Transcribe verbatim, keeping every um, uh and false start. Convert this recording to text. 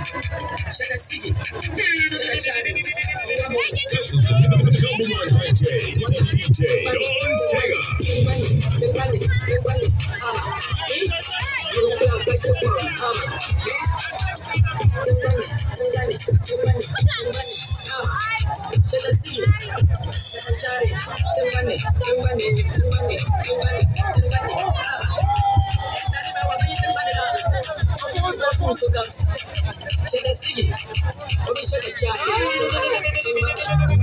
Shaka City, Shaka Chari. This is the number one D J, D J Don Sega. Big money, big money, ah, eh? You will get your phone, ah, big money, big money, big money, big money, ah. Shaka City, Shaka Chari, big money, big money, big money, big money, big money, ah. Shaka City, Shaka Chari, big money.